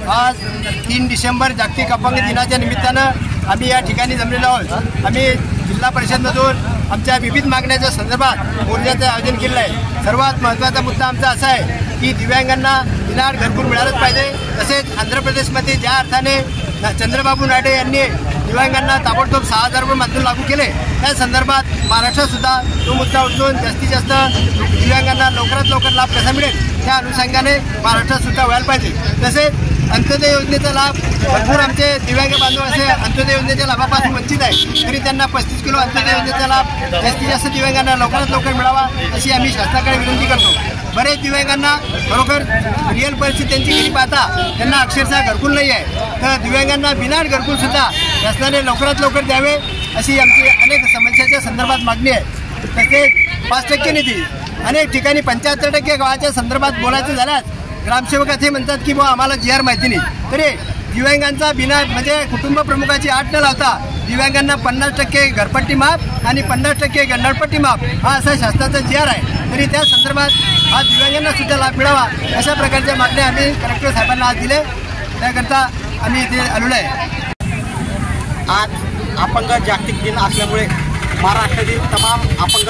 आज 3 डिसेंबर जागतिक अपंग दिनाच्या निमित्तानं आम्ही या ठिकाणी जमलेलो आहोत। आम्ही जिल्हा परिषदमधून आमच्या विविध मागण्याच्या संदर्भात मोर्चाचं आयोजन केलं आहे। सर्वात महत्त्वाचा मुद्दा आमचा असा आहे की दिव्यांगांना विनाअट घरकुल मिळालंच पाहिजे। तसेच आंध्र प्रदेशमध्ये ज्या अर्थाने चंद्रबाबू नायडू यांनी दिव्यांगांना ताबडतोब 6,000 रुपये मानधन लागू केले, त्या संदर्भात महाराष्ट्रातसुद्धा तो मुद्दा उचलून जास्तीत जास्त दिव्यांगांना लवकरात लवकर लाभ कसा मिळेल त्या अनुषंगाने महाराष्ट्रातसुद्धा व्हायला पाहिजे। तसेच अंत्योदय योजनेचा लाभ भरपूर आमचे दिव्यांग बांधव असे अंत्योदय योजनेच्या लाभापासून वंचित आहे, तरी त्यांना 35 किलो अंत्योदय योजनेचा लाभ जास्तीत जास्त दिव्यांगांना लवकरात लवकर मिळावा अशी आम्ही शासनाकडे विनंती करतो। बरेच दिव्यांगांना खरोखर रिअल परिस्थिती त्यांची गेली पाहता त्यांना अक्षरशः घरकुल नाही आहे, तर दिव्यांगांना बिनाअट घरकुलसुद्धा शासनाने लवकरात लवकर द्यावे अशी आमची अनेक समस्याच्या संदर्भात मागणी आहे। तसेच 5% निधी अनेक ठिकाणी 75% गावाच्या संदर्भात बोलायचं झाल्यास ग्रामसेवक असे म्हणतात की बुवा आम्हाला GR माहिती नाही, तरी दिव्यांगांचा बिना म्हणजे कुटुंब प्रमुखाची अट न लावता दिव्यांगांना 50% घरपट्टी माफ आणि 50% गंडपट्टी माफ हा असा शासनाचा GR आहे, तरी त्या संदर्भात आज दिव्यांगांना सुद्धा लाभ मिळावा अशा प्रकारच्या मागण्या आम्ही कलेक्टर साहेबांना आज दिले, त्याकरता आम्ही इथे आलेलो आहे। आज अपंग जागतिक दिन असल्यामुळे महाराष्ट्रातील तमाम अपंग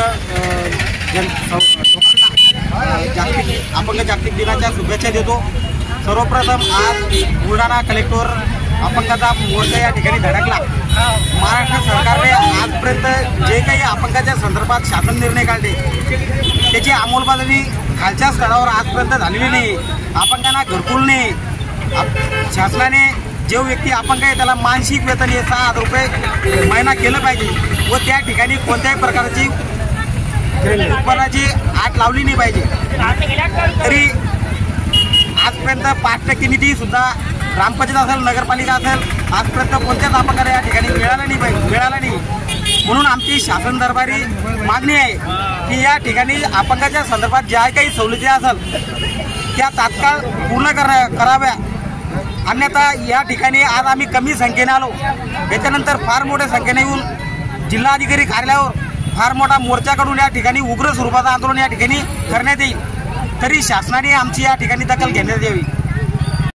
लोकांना जागतिक दिनाच्या शुभेच्छा देतो। सर्वप्रथम आज बुलढाणा कलेक्टर अपंगाचा मोर्चा या ठिकाणी धडकला। महाराष्ट्र सरकारने आजपर्यंत जे काही अपंगाच्या संदर्भात शासन निर्णय काढले त्याची अंमलबजावणी खालच्या स्तरावर आजपर्यंत झालेली नाही। अपंगांना घरकुल नाही, शासनाने जो व्यक्ती अपंग आहे त्याला मानसिक वेतन हे 6,000 रुपये महिना केलं पाहिजे व त्या ठिकाणी कोणत्याही प्रकारची उत्पन्नाची आट लावली नाही पाहिजे। तरी आजपर्यंत 5% निधी सुद्धा ग्रामपंचायत असेल नगरपालिका असेल आजपर्यंत कोणत्याच अपंगाला या ठिकाणी मिळाला नाही। म्हणून आमची शासन दरबारी मागणी आहे की या ठिकाणी अपंगाच्या संदर्भात ज्या काही सवलती असेल त्या तात्काळ पूर्ण कराव्या, अन्यथा या ठिकाणी आज आम्ही कमी संख्येने आलो, याच्यानंतर फार मोठ्या संख्येने येऊन जिल्हाधिकारी कार्यालयावर फार मोठा मोर्चा काढून या ठिकाणी उग्र स्वरूपाचं आंदोलन या ठिकाणी करण्यात येईल, तरी शासनाने आमची या ठिकाणी दखल घेण्यात यावी।